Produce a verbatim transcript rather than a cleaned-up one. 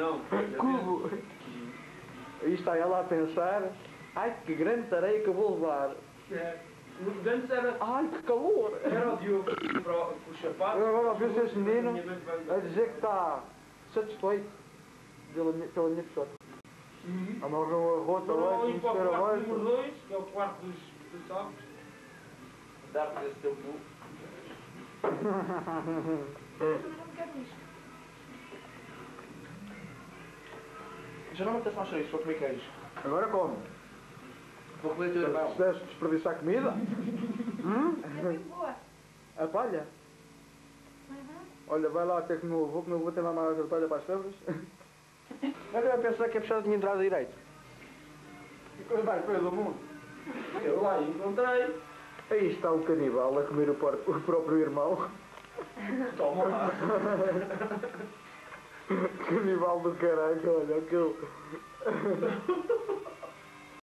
não. Cubo. Aí está ela a pensar, ai que grande tareia que eu vou levar. É. Antes era... Ai que calor. Era o Diogo com os sapatos. Eu agora ouvi esse menino a dizer que está satisfeito pela minha, pela minha pessoa. Uhum. A mão uma rota Vou lá, ali para o mexer quarto abaixo. número dois, que é o quarto dos, dos saltos. Dá-me esse teu cu. Já não me apetece mais chouriço, vou comer queijo. Agora como? Vou comer o teu irmão. Se deste desperdiçar comida? Hum? É muito boa. A palha? Uhum. Olha, vai lá ter que meu avô, que meu avô tem lá mais a palha para as febres. Agora eu pensar que a pessoa tinha entrado direito. E coisa mais feia do mundo. Eu lá encontrei. Aí está o canibal a comer o, por, o próprio irmão. Toma lá. Canibal do caralho, olha aquilo.